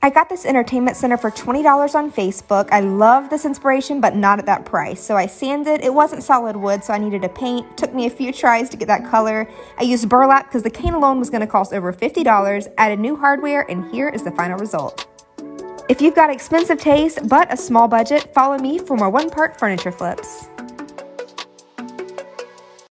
I got this entertainment center for $20 on Facebook. I love this inspiration, but not at that price. So I sanded. It wasn't solid wood, so I needed a paint. Took me a few tries to get that color. I used burlap because the cane alone was going to cost over $50. Added new hardware, and here is the final result. If you've got expensive taste but a small budget, follow me for more one-part furniture flips.